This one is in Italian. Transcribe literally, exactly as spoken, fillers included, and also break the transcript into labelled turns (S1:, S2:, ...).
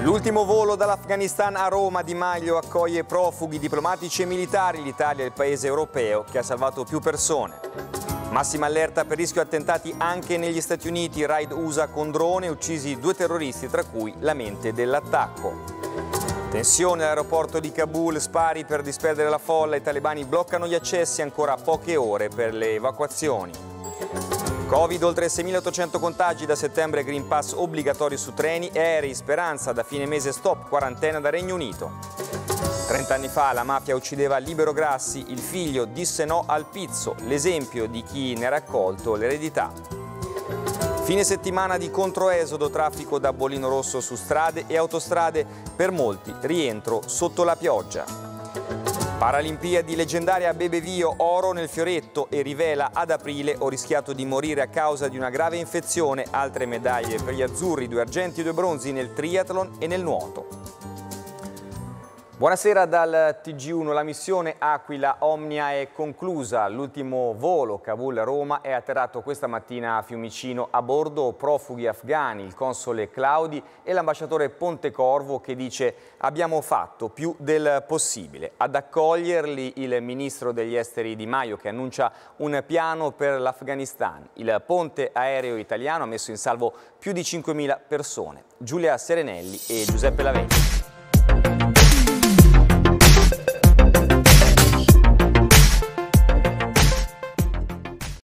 S1: L'ultimo volo dall'Afghanistan a Roma. Di Maio accoglie profughi diplomatici e militari. L'Italia è il paese europeo che ha salvato più persone. Massima allerta per rischio attentati anche negli Stati Uniti. Raid U S A con drone, uccisi due terroristi, tra cui la mente dell'attacco. Tensione all'aeroporto di Kabul, spari per disperdere la folla. I talebani bloccano gli accessi, ancora poche ore per le evacuazioni. Covid, oltre seimilaottocento contagi, da settembre Green Pass obbligatori su treni e aerei, speranza da fine mese stop quarantena da Regno Unito. Trent'anni fa la mafia uccideva Libero Grassi, il figlio disse no al pizzo, l'esempio di chi ne ha raccolto l'eredità. Fine settimana di controesodo, traffico da bollino rosso su strade e autostrade, per molti rientro sotto la pioggia. Paralimpiadi, leggendaria Bebe Vio, oro nel fioretto e rivela ad aprile ho rischiato di morire a causa di una grave infezione. Altre medaglie per gli azzurri, due argenti e due bronzi nel triathlon e nel nuoto. Buonasera dal T G uno, la missione Aquila Omnia è conclusa. L'ultimo volo Kabul-Roma è atterrato questa mattina a Fiumicino, a bordo profughi afghani, il console Claudi e l'ambasciatore Pontecorvo che dice abbiamo fatto più del possibile. Ad accoglierli il ministro degli esteri Di Maio che annuncia un piano per l'Afghanistan. Il ponte aereo italiano ha messo in salvo più di cinquemila persone. Giulia Serenelli e Giuseppe Lavecchia.